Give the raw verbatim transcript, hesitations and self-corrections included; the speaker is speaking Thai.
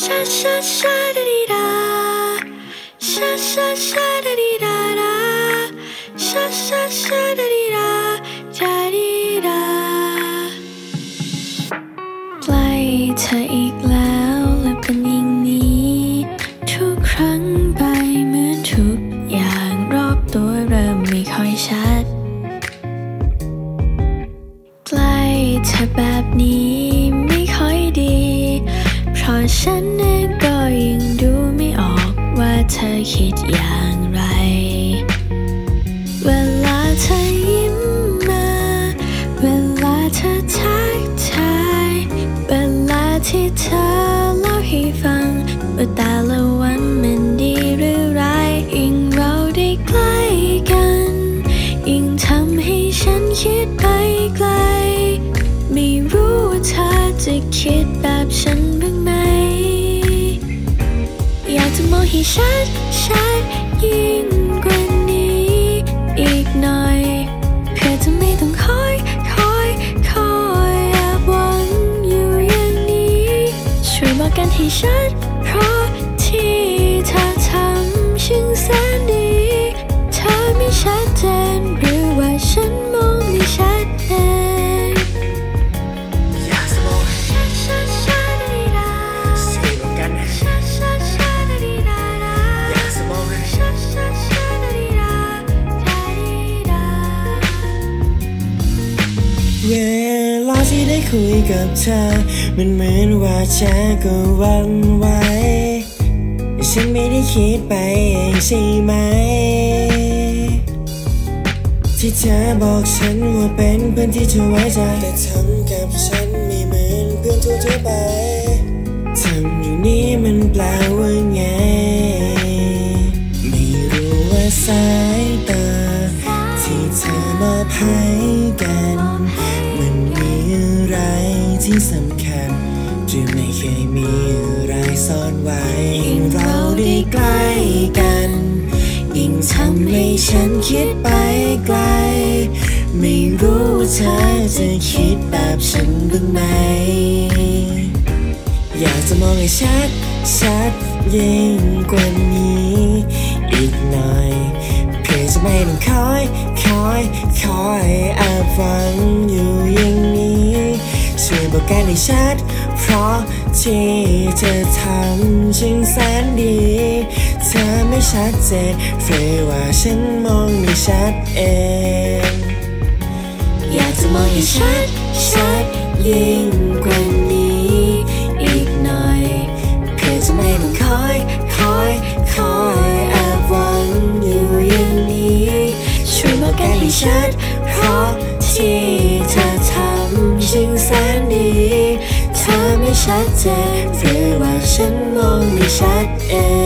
ชาชาชาดาดีดาชาชาชาดาดีดาดาชาชาชาดาดีดาดาดีดาใกล้เธออีกแล้วและเป็นอย่างนี้ทุกครั้งไปเหมือนทุกอย่างรอบตัวเริ่มไม่ค่อยชัดใกล้เธอแบบนี้ไม่ค่อยดีเพราะฉันเองก็ยังดูไม่ออกว่าเธอคิดอย่างไรเวลาเธอยิ้มมาเวลาเธอทักทายเวลาที่เธอเล่าให้ฟังว่าแต่ละวันมันดีหรือร้ายยิ่งเราได้ใกล้กันยิ่งทำให้ฉันคิดไปไกลไม่รู้ว่าเธอจะคิดแบบฉันบ้างไหมอยากจะมองให้ชัดชัดยิ่งกว่านี้อีกหน่อยเพื่อจะไม่ต้องคอยคอยคอยแอบหวังอยู่อย่างนี้ช่วยบอกกันให้ชัดเพราะที่เธอทำช่างแสนดีเธอไม่ชัดเจนหรือว่าฉันมองไม่ชัดเองอยากจะมองชาชาชาดาดีดาช่วยบอกกันชาชาชาดาดีดาดาอยากจะมองชาชาชาดาดีดาดาดีดาเวลาที่ได้คุยกับเธอมันเหมือนว่าฉันก็หวั่นไหวฉันไม่ได้คิดไปเองใช่ไหมที่เธอบอกฉันว่าเป็นเพื่อนที่เธอไว้ใจแต่ทำกับฉันไม่เหมือนเพื่อนทั่วๆไปทำอย่างนี้มันแปลว่าไงไม่รู้ว่าสายตาที่เธอมอบให้กันมันมีอะไรที่สำคัญหรือไม่เคยมีอะไรซ่อนไว้ยิ่งเราได้ใกล้กันยิ่งทำให้ฉันคิดไปไกลไม่รู้ว่าเธอจะคิดแบบฉันบ้างไหมอยากจะมองให้ชัดชัดยิ่งกว่านี้อีกหน่อยเพื่อจะไม่ต้องคอยคอยคอยแอบหวังอยู่อย่างนี้ช่วยบอกกันให้ชัดเพราะที่เธอทำช่างแสนดีเธอไม่ชัดเจนเฟรว่าฉันมองไม่ชัดเองอยากจะมองให้ชัดชัดยิ่งกว่านี้อีกหน่อยเพื่อจะไม่ต้องคอยคอยคอยแอบหวังอยู่อย่างนี้ช่วยบอกกันให้ชัดเพราะที่เธอทำช่างแสนดีเธอไม่ชัดเจนหรือว่าฉันมองไม่ชัดเอง